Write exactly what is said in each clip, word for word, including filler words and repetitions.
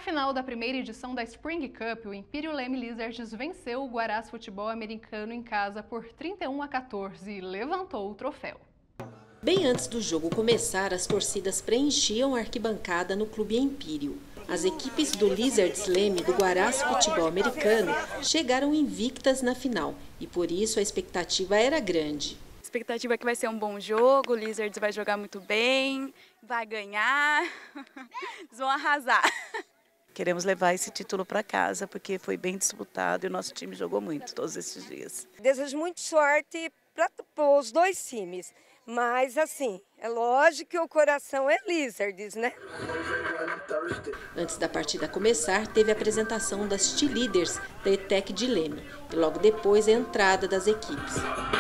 final da primeira edição da Spring Cup, o Imperial Leme Lizards venceu o Guarás Futebol Americano em casa por trinta e um a quatorze e levantou o troféu. Bem antes do jogo começar, as torcidas preenchiam a arquibancada no Clube Imperial. As equipes do Lizards Leme e do Guarás Futebol Americano chegaram invictas na final e por isso a expectativa era grande. A expectativa é que vai ser um bom jogo, o Lizards vai jogar muito bem, vai ganhar, eles vão arrasar. Queremos levar esse título para casa porque foi bem disputado e o nosso time jogou muito todos esses dias. Desejo muita sorte para os dois times, mas assim, é lógico que o coração é Lizards, né? Antes da partida começar, teve a apresentação das cheerleaders da E T E C de Leme e logo depois a entrada das equipes.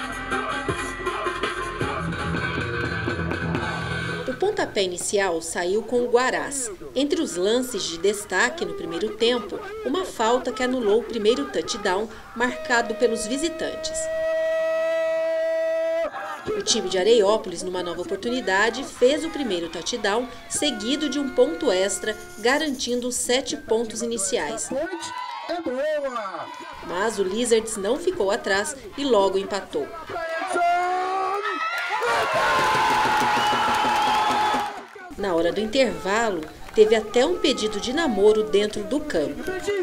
O pontapé inicial saiu com o Guarás. Entre os lances de destaque no primeiro tempo, uma falta que anulou o primeiro touchdown marcado pelos visitantes. O time de Areiópolis, numa nova oportunidade, fez o primeiro touchdown, seguido de um ponto extra, garantindo os sete pontos iniciais. Mas o Lizards não ficou atrás e logo empatou. Na hora do intervalo, teve até um pedido de namoro dentro do campo.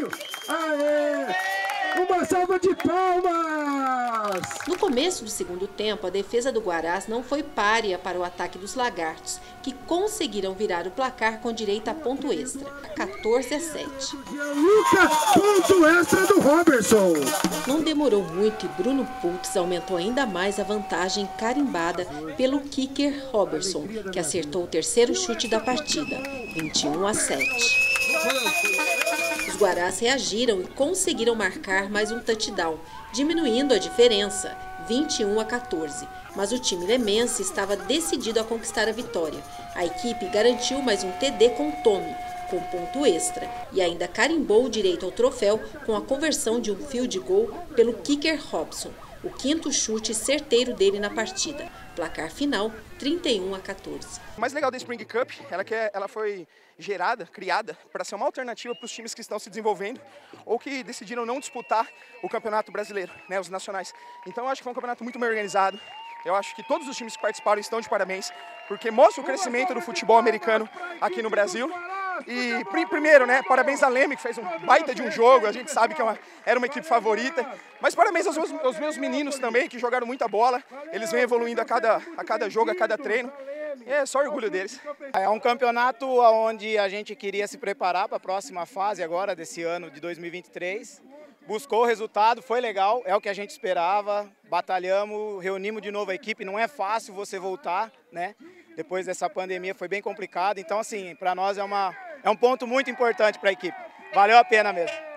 Uma salva de palmas! No começo do segundo tempo, a defesa do Guarás não foi párea para o ataque dos Lagartos, que conseguiram virar o placar com direito a ponto extra, quatorze a sete. Luca, ponto extra do Robertson! Não demorou muito e Bruno Pultz aumentou ainda mais a vantagem carimbada pelo kicker Robertson, que acertou o terceiro chute da partida, vinte e um a sete. Os Guarás reagiram e conseguiram marcar mais um touchdown, diminuindo a diferença, vinte e um a quatorze. Mas o time lemense estava decidido a conquistar a vitória. A equipe garantiu mais um T D com Tommy, com ponto extra, e ainda carimbou o direito ao troféu com a conversão de um field goal pelo kicker Robson, o quinto chute certeiro dele na partida. Placar final, trinta e um a quatorze. O mais legal da Spring Cup é que ela foi gerada, criada, para ser uma alternativa para os times que estão se desenvolvendo ou que decidiram não disputar o Campeonato Brasileiro, né, os nacionais. Então eu acho que foi um campeonato muito bem organizado. Eu acho que todos os times que participaram estão de parabéns, porque mostra o crescimento do futebol americano aqui no Brasil. E primeiro, né, parabéns a Leme, que fez um baita de um jogo, a gente sabe que é uma, era uma equipe favorita, mas parabéns aos meus, aos meus meninos também, que jogaram muita bola, eles vêm evoluindo a cada, a cada jogo, a cada treino, e é só orgulho deles. É um campeonato onde a gente queria se preparar para a próxima fase agora, desse ano de dois mil e vinte e três, buscou o resultado, foi legal, é o que a gente esperava, batalhamos, reunimos de novo a equipe, não é fácil você voltar, né? Depois dessa pandemia foi bem complicado, então assim, para nós é, uma, é um ponto muito importante para a equipe, valeu a pena mesmo.